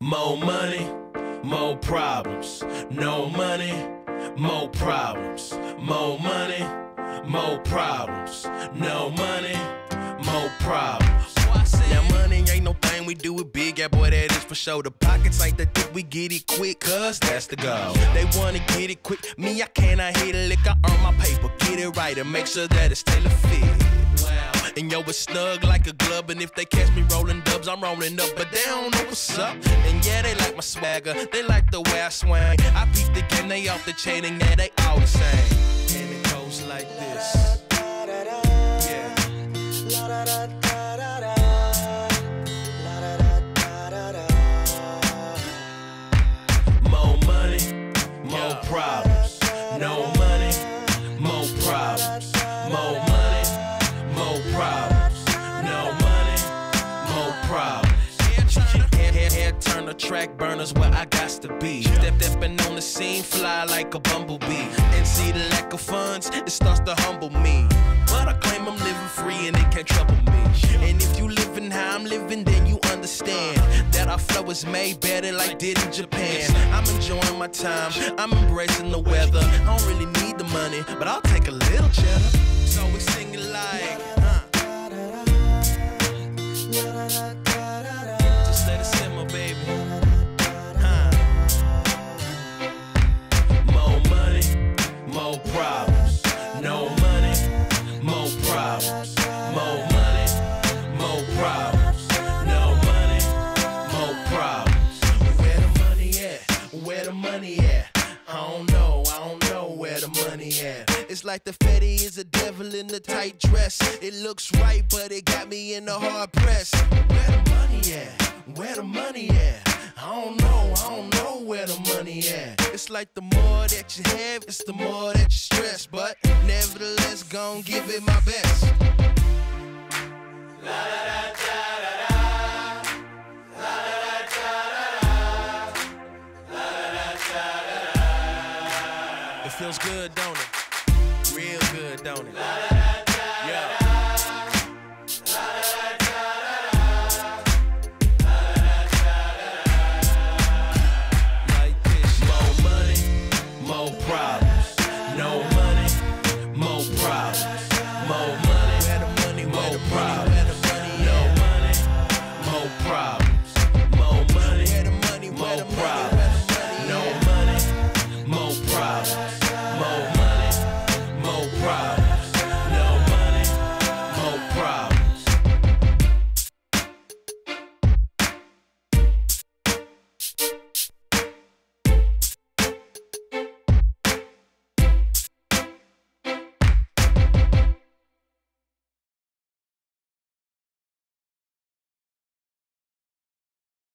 More money, more problems. No money, more problems. More money, more problems. No money, more problems. Now money ain't no thing we do it big, yeah boy, that is for sure. The pockets ain't that thick, we get it quick, cause that's the goal. They wanna get it quick, me I cannot hit a lick, I earn my paper, get it right and make sure that it's tailor fit. And yo, it's snug like a glove, and if they catch me rolling dubs, I'm rolling up, but they don't know what's up. And yeah, they like my swagger, they like the way I swing. I beat the game, they off the chain, and yeah, they all the same. And it goes like this. Yeah. More money, more problems. No money, more problems. More money, more problems. No money, more problems. Hair turner, track burners where I got to be. Stepping on the scene, fly like a bumblebee. And see the lack of funds, it starts to humble me. But I claim I'm living free and it can't trouble me. And if you living how I'm living, then you understand that our flow is made better like did in Japan. I'm enjoying my time, I'm embracing the weather. I don't really need the money, but I'll take a little cheddar. So we sing it like, just let it simmer, baby. More money, more problems. No money, more problems. More money, more problems. No money, more problems. Where the money at? Where the money at? I don't know where the money at. It's like the Fetty is a devil in a tight dress. It looks right, but it got me in a hard press. Where the money at? Where the money at? I don't know where the money at. It's like the more that you have, it's the more that you stress. But nevertheless, gon' give it my best. La da da da da da. La da da da da da. La da da da da. It feels good, don't it? Real good, don't it?